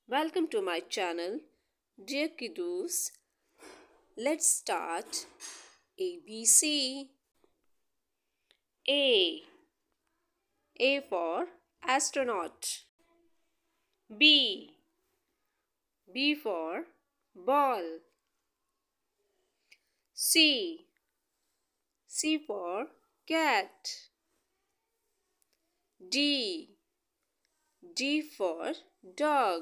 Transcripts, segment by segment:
Welcome to my channel. Dear kiddos, let's start ABC. A. A for astronaut. B. B for ball. C. C for cat. D. D for dog.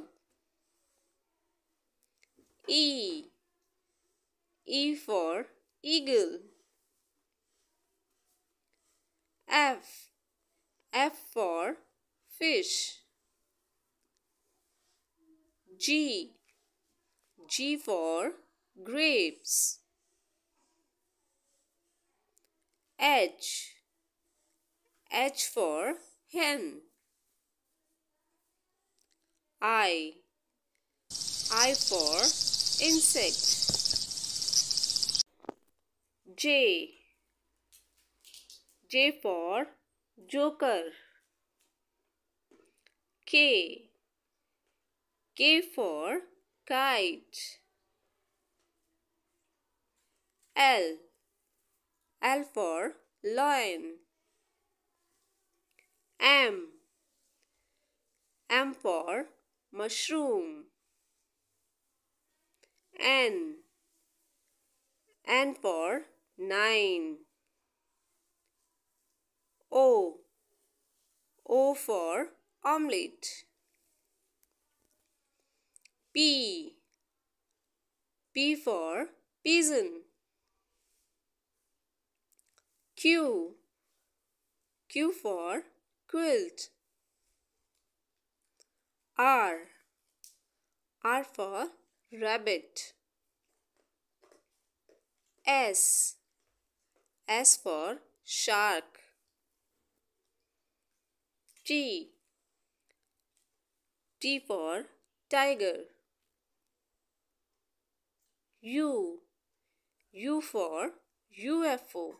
E. E for eagle. F. F for fish. G. G for grapes. H. H for hen. I. I for insect. J. J for joker. K. K for kite. L. L for lion. M. M for mushroom. N. N for 9. O. O for omelette. P. P for pigeon. Q. Q for quilt. R. R for rabbit. S. S for shark. T. T for tiger. U. U for UFO.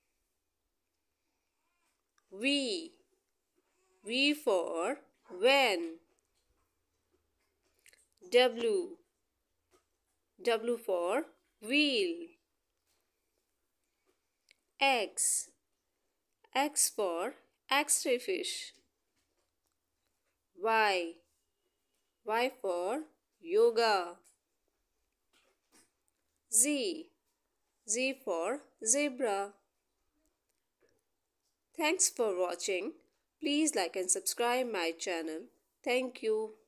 V. V for van. W. W for wheel. X. X for X-ray fish. Y. Y for yoga. Z. Z for zebra. Thanks for watching. Please like and subscribe my channel. Thank you.